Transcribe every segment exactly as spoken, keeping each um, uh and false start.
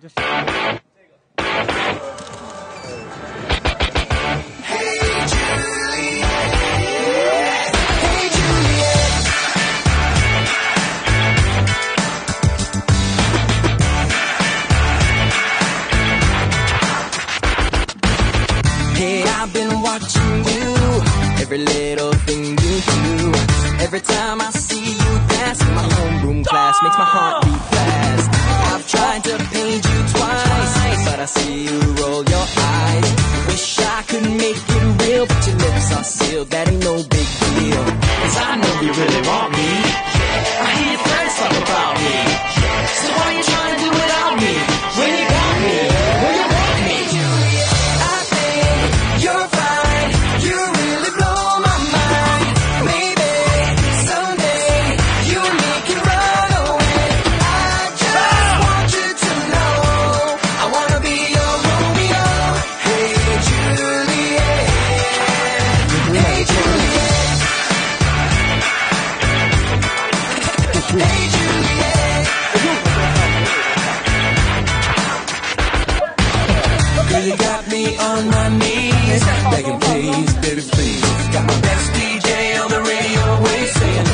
Hey, I've been watching you, every little thing you do. Every time I see you dance in my homeroom class, makes my heart beat fast. I've tried to paint you twice, but I see you roll your eyes. Wish I could make it real, but your lips are sealed, that ain't no big deal. Cause I know you really want me, I hear your friends talk about me. So why you trying to do without me, when you got me, when you want me? I think you're fine, you really blow my mind. Maybe someday you and me can run away. I just want you to know I wanna be your Romeo. Hey Juliet, hey Juliet, hey Juliet. Girl, you got me on my knees, begging please, baby please. Got my best D J on the radio wave saying,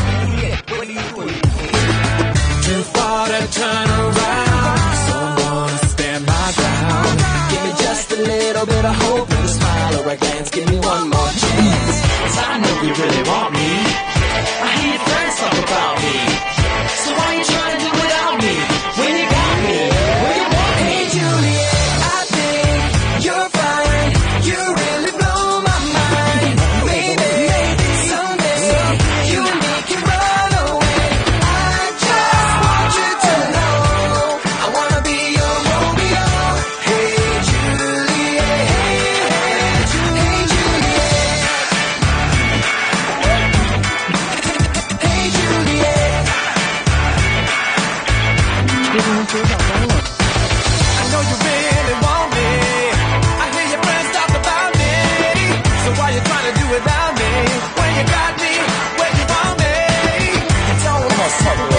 too far to turn around, so I'm gonna stand my ground. Give me just a little bit of hope and a smile or a glance, give me one more chance. Cause I know you really want me, I hear your friends talk about me. So why you trying to do without me, when you got me, when you want me? Hey Juliet, I think you're fine, you really blow my mind. Maybe someday you and me can run away. I just want you to know I wanna be your Romeo. Hey Juliet, hey Juliet, hey Juliet. I know you really want me, I hear your friends talk about me. So why you trying to do without me, when you got me, when you want me? It's all